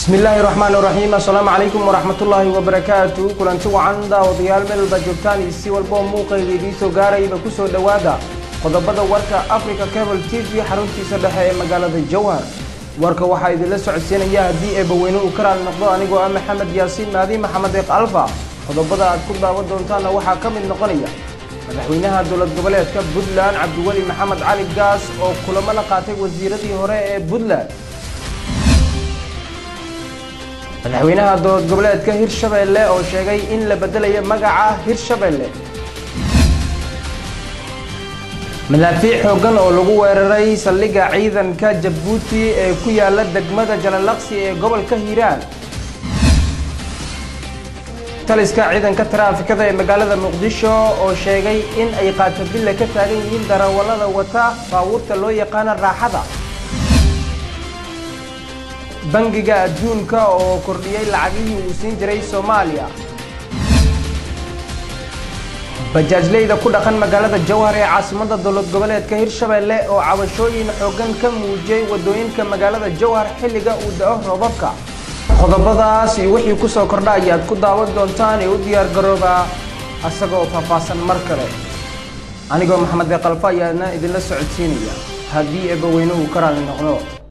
بسم الله الرحمن الرحيم. السلام عليكم ورحمة الله وبركاته. كلنتو عند وضيال من البجوتان يسي والبوم موقعي ديسو غاري بكسو دوادا قضبضا وركا أفريكا كابل تيفي حرونتي سدحي مقالة الجوهر وركا وحايد اللسو عسينا ياه دي ابوينو وكرا النقضاء نيقو محمد ياسين مادي محمد ألفا قضبضا كلبا ودونتانا وحا كامل نقنية مدحوينها دولة قبلات كاب بودلان عبد الولي محمد علي قاس وكلما لقاتي وزيرتي هوراء بودلان madaxweynaha dowlad goboleedka Hirshabelle oo sheegay in la bedelayo magaca Hirshabelle madaafiic xooggan oo lagu weeraray saldhigga ciidanka Jabuuti ee ku yaala degmada Jalalaqsi ee gobolka Hiiraan taliska ciidanka taraafikada ee magaalada Muqdisho oo sheegay in ay qaatibile ka taagan yihiin darawalada wata baabuurta loo yaqaan raaxada bangiga adduunka oo kordhiyay lacagihii uu siin jiray Soomaaliya bajaajleyda ku dhaqan magaalada Jowhar ee caasimadda dowlad goboleedka Hirshabelle oo cabashooyin xooggan ka muujiyay wadooyinka magaalada Jowhar xilliga uu da'o roobabka qodobadaas iyo wixii ku soo kordhay ayaad ku daawan doontaan ee u diyaar garooba asagoo faahfaahsan mar kale anigoo Maxamed Qalfa ayaana idin la socodsiinaya haddii eebaweynuhu ka raali noqdo